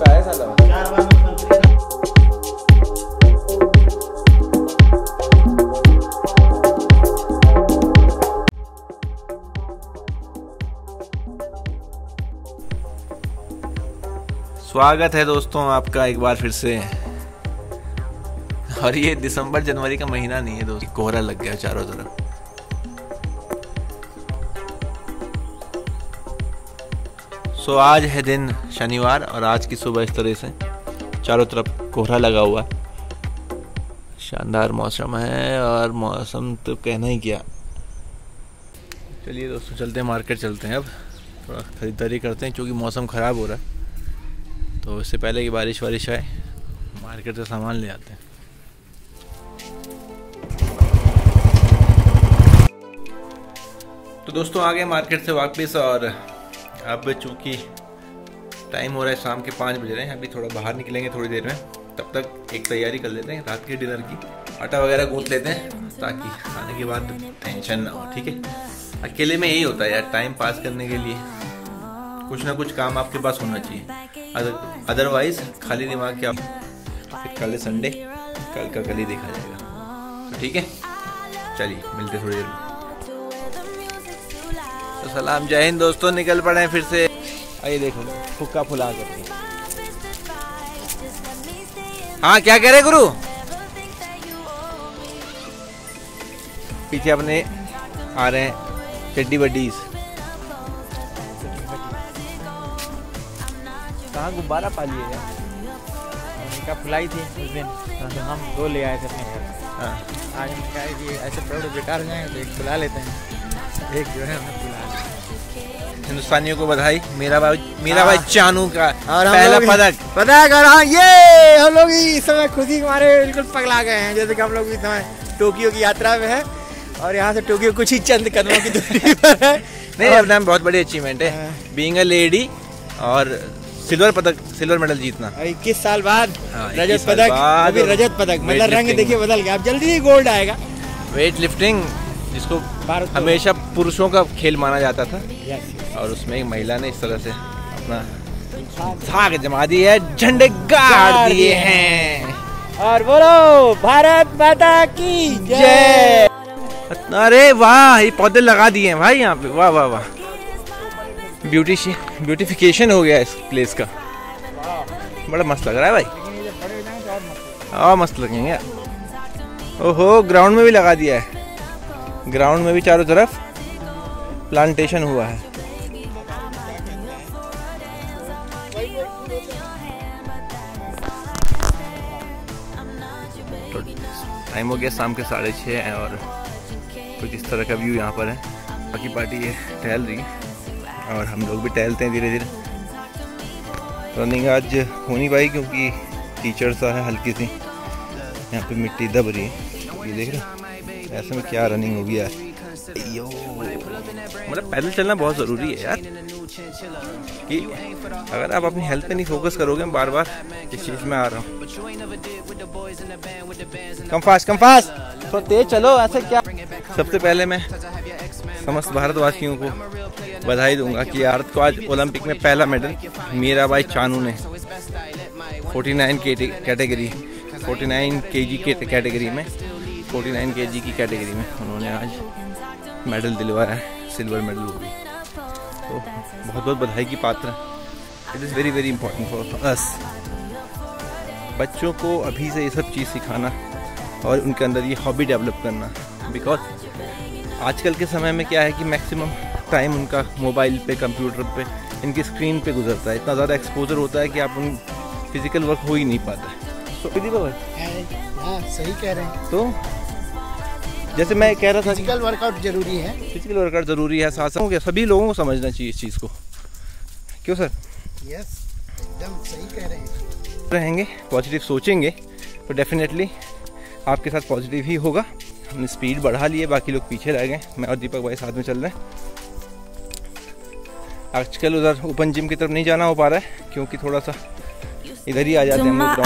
चुका है साला। 4 बार मुख्यमंत्री। स्वागत है दोस्तों आपका एक बार फिर से। और ये दिसंबर जनवरी का महीना नहीं है दोस्तों, कोहरा लग गया चारों तरफ। सो आज है दिन शनिवार और आज की सुबह इस तरह से चारों तरफ कोहरा लगा हुआ है। शानदार मौसम है और मौसम तो कहना ही क्या। चलिए दोस्तों चलते हैं, मार्केट चलते हैं। अब थोड़ा खरीदारी करते हैं क्योंकि मौसम ख़राब हो रहा है, तो इससे पहले कि बारिश वारिश आए मार्केट से सामान ले आते हैं। तो दोस्तों आ गए मार्केट से वापस और अब चूँकि टाइम हो रहा है शाम के 5 बज रहे हैं, अभी थोड़ा बाहर निकलेंगे थोड़ी देर में। तब तक एक तैयारी कर लेते हैं रात के डिनर की, आटा वगैरह गूंथ लेते हैं ताकि आने के बाद टेंशन ना हो। ठीक है, अकेले में यही होता है यार, टाइम पास करने के लिए कुछ ना कुछ काम आपके पास होना चाहिए, अदरवाइज खाली दिमाग के आप फिर कल संडे, कल का कल ही देखा जाएगा। तो ठीक है, चलिए मिलते थोड़ी देर में। तो सलाम, जय हिंद दोस्तों, निकल पड़े हैं फिर से। आइए देखो फुक्का फुला करके। हाँ क्या कह रहे गुरु? पीछे अपने आ रहे हैं चड्डी बड्डीज। कहाँ गुब्बारा पालिएगा? उनका फुलाई थी उस दिन, तो हम 2 ले आए थे अपने घर। हाँ आज हम कहा कि ऐसे पेड़ बेकार हो जाएंगे तो एक फुला लेते हैं, एक जो है हमें फुला लेते हैं। हिंदुस्तानियों को बधाई, मेरा भाई चानू का और पहला पदक। और हाँ ये हम लोग इस समय खुशी के मारे बिल्कुल पगला गए हैं, जैसे कि हम लोग इस समय टोक्यो की यात्रा में है और यहाँ से टोक्यो कुछ ही चंद कदमों की दूरी पर है। नहीं अपना बहुत बड़ी अचीवमेंट है, बीइंग अ लेडी और सिल्वर मेडल जीतना। 21 साल बाद रजत 21 पदक, बाद अभी रजत पदक मतलब रंग देखिए बदल गया, अब जल्दी ही गोल्ड आएगा। वेट लिफ्टिंग जिसको हमेशा पुरुषों का खेल माना जाता था, और उसमें एक महिला ने इस तरह से अपना धाक जमा दी है, झंडे गाड़ दिए हैं। और बोलो भारत माता की जय। अरे वाह, ये पौधे लगा दिए हैं भाई यहाँ पे, वाह वाह वाह, ब्यूटिफिकेशन हो गया इस प्लेस का, बड़ा मस्त लग रहा है भाई। हाँ मस्त लगेंगे। ओहो ग्राउंड में भी लगा दिया है, ग्राउंड में भी चारों तरफ प्लांटेशन हुआ है। तो टाइम हो गया शाम के 6:30 और कुछ इस तरह का व्यू यहाँ पर है। बाकी पार्टी ये टहल रही है और हम लोग भी टहलते हैं धीरे धीरे। रनिंग आज हो नहीं पाई क्योंकि कीचड़ सा है, हल्की सी यहाँ पे मिट्टी दब रही है। ये देख रहे हो, ऐसे में क्या रनिंग होगी यार। मतलब पैदल चलना बहुत ज़रूरी है यार, कि अगर आप अपनी हेल्थ पे नहीं फोकस करोगे, बार बार इस चीज़ में आ रहा हूँ। कम फास्ट तो तेज चलो, ऐसे क्या। सबसे पहले मैं समस्त भारतवासियों को बधाई दूंगा कि यार को आज ओलंपिक में पहला मेडल मेरा भाई चानू ने 49 कैटेगरी 49 केजी के कैटेगरी में 49 केजी की कैटेगरी में उन्होंने आज मेडल दिलवाया है, सिल्वर मेडल वो भी। तो बहुत बहुत बधाई की पात्र है। It is very very important for us. बच्चों को अभी से ये सब चीज़ सिखाना और उनके अंदर ये हॉबी डेवलप करना, बिकॉज आजकल के समय में क्या है कि मैक्सिमम टाइम उनका मोबाइल पे, कंप्यूटर पे, इनकी स्क्रीन पे गुजरता है। इतना ज़्यादा एक्सपोजर होता है कि आप उन फिजिकल वर्क हो ही नहीं पाता है। तो सही कह रहे हैं। तो जैसे मैं कह रहा था, फिजिकल वर्कआउट जरूरी है, फिजिकल वर्कआउट ज़रूरी है, साथ साथ सभी लोगों को समझना चाहिए इस चीज़ को। क्यों सर? यस एकदम सही कह रहे हैं। रहेंगे पॉजिटिव सोचेंगे तो डेफिनेटली आपके साथ पॉजिटिव ही होगा। हमने स्पीड बढ़ा लिए, बाकी लोग पीछे रह गए। मैं और दीपक भाई साथ में चल रहे हैं। आजकल उधर ओपन जिम की तरफ नहीं जाना हो पा रहा है क्योंकि थोड़ा सा इधर ही आ जाते हैं हम लोग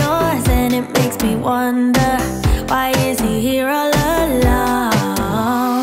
ग्राउंड में।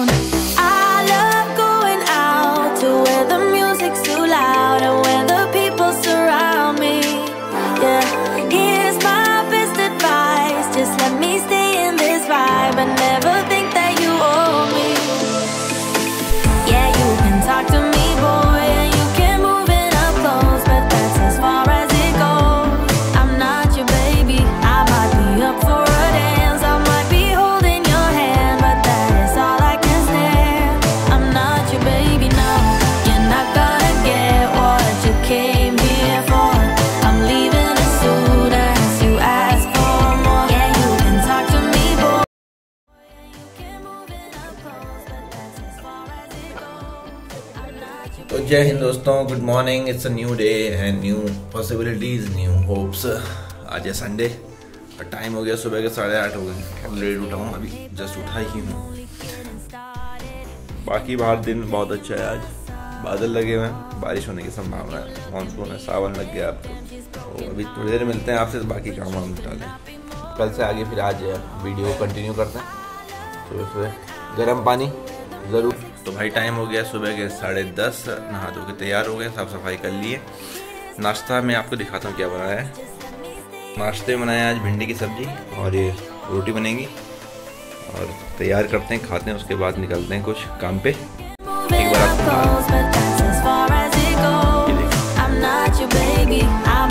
but never think that you owe me. Yeah, you can talk to me, boy, and you can move in up close, but that's as far as it goes. I'm not your baby. I might be up for a dance, I might be holding your hand, but that is all I can stand. I'm not your baby, no. You're not gonna get what you came here for. I'm leaving as soon as you ask for more. Yeah, you can talk to me, boy. You can move in up close, but that's as far as it goes. I'm not your तो जय हिंद दोस्तों, good morning. It's a new day and new possibilities, new hopes. आज है Sunday और time हो गया सुबह के 8:30 हो गए। लेट उठा हूँ, अभी जस्ट उठा ही हूँ। बाकी बाहर दिन बहुत अच्छा है। आज बादल लगे हुए हैं, बारिश होने की संभावना है, मानसून है, सावन लग गया अब तो अभी थोड़ी देर मिलते हैं आपसे, बाकी काम हम निपटा लें। कल से आगे फिर आज वीडियो कंटिन्यू करते हैं। सुबह गर्म पानी ज़रूर। तो भाई टाइम हो गया सुबह के 10:30, नहा धो के तैयार हो गए, साफ़ सफाई कर लिए। नाश्ता मैं आपको दिखाता हूँ क्या बनाया है। नाश्ते में बनाया आज भिंडी की सब्ज़ी और ये रोटी बनेगी, और तैयार करते हैं, खाते हैं, उसके बाद निकलते हैं कुछ काम पे। एक बार आपको but that's as far as it goes. I'm not your baby. I